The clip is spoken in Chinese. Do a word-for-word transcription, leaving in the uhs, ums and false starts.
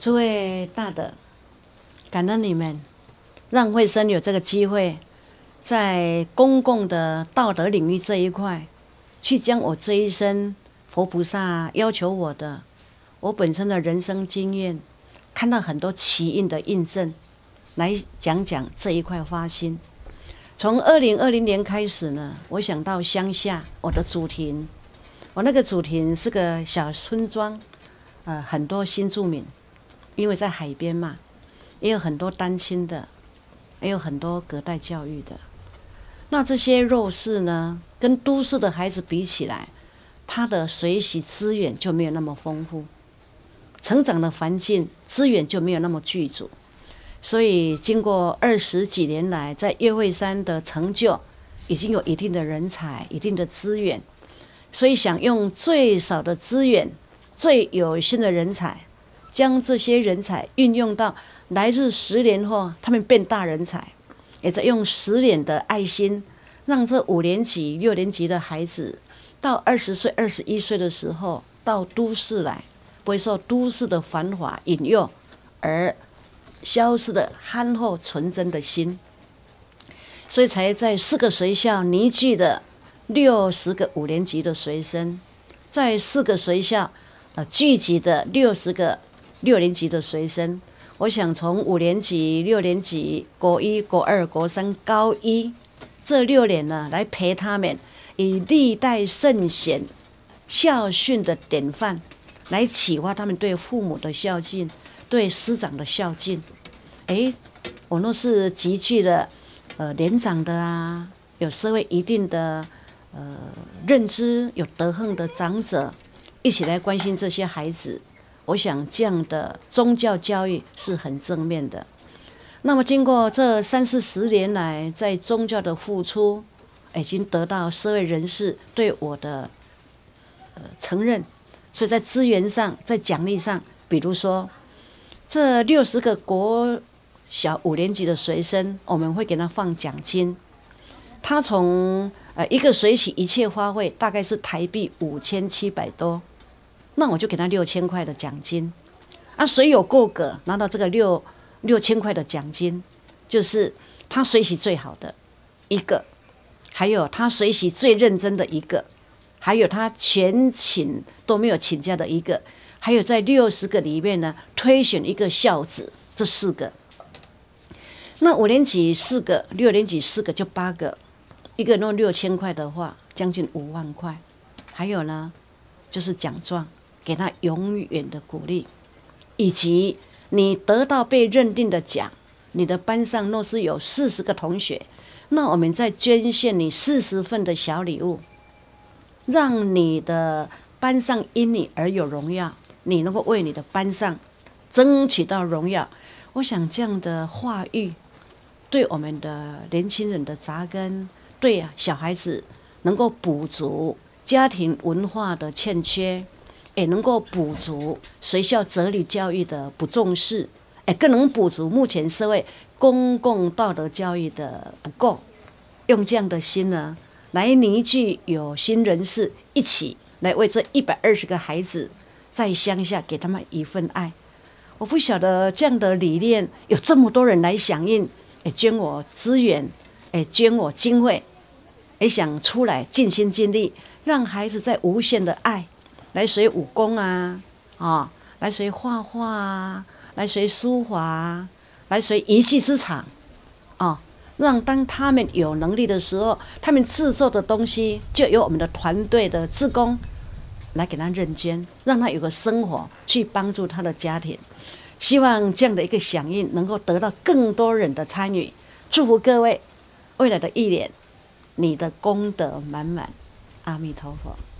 诸位大德，感恩你们让慧生有这个机会，在公共的道德领域这一块，去将我这一生佛菩萨要求我的，我本身的人生经验，看到很多奇印的印证，来讲讲这一块发心。从二零二零年开始呢，我想到乡下我的祖庭，我那个祖庭是个小村庄，呃，很多新住民，因为在海边嘛，也有很多单亲的，也有很多隔代教育的。那这些弱势呢，跟都市的孩子比起来，他的学习资源就没有那么丰富，成长的环境资源就没有那么具足。所以经过二十几年来，在岳惠山的成就，已经有一定的人才、一定的资源，所以想用最少的资源、最有限的人才，将这些人才运用到来自十年后，他们变大人才，也在用十年的爱心，让这五年级、六年级的孩子，到二十岁、二十一岁的时候，到都市来，不会受都市的繁华引诱，而消失的憨厚纯真的心。所以才在四个学校凝聚了六十个五年级的学生，在四个学校呃聚集的六十个六年级的学生。我想从五年级、六年级、国一、国二、国三、高一这六年呢，来陪他们以历代圣贤孝训的典范，来启发他们对父母的孝敬，对师长的孝敬。哎，我若是集聚了呃年长的啊，有社会一定的呃认知、有德行的长者，一起来关心这些孩子，我想这样的宗教教育是很正面的。那么经过这三四十年来在宗教的付出，已经得到社会人士对我的呃承认，所以在资源上、在奖励上，比如说这六十个国小五年级的学生，我们会给他放奖金。他从呃一个学期一切花费大概是台币五千七百多，那我就给他六千块的奖金。啊，谁有够格拿到这个六六千块的奖金，就是他学习最好的一个，还有他学习最认真的一个，还有他全勤都没有请假的一个，还有在六十个里面呢推选一个孝子，这四个。那五年级四个，六年级四个，就八个，一个弄六千块的话，将近五万块。还有呢，就是奖状，给他永远的鼓励，以及你得到被认定的奖，你的班上若是有四十个同学，那我们再捐献你四十份的小礼物，让你的班上因你而有荣耀，你能够为你的班上争取到荣耀。我想这样的话语，对我们的年轻人的扎根，对小孩子能够补足家庭文化的欠缺，也能够补足学校哲理教育的不重视，也更能补足目前社会公共道德教育的不够。用这样的心呢，来凝聚有心人士一起来为这一百二十个孩子在乡下给他们一份爱。我不晓得这样的理念有这么多人来响应，也捐我资源，也捐我经费，也想出来尽心尽力，让孩子在无限的爱来学武功啊，哦，来学画画啊，来学书法啊，来学一技之长，哦，让当他们有能力的时候，他们制作的东西就由我们的团队的志工来给他认捐，让他有个生活去帮助他的家庭。希望这样的一个响应能够得到更多人的参与。祝福各位未来的一年，你的功德满满。阿弥陀佛。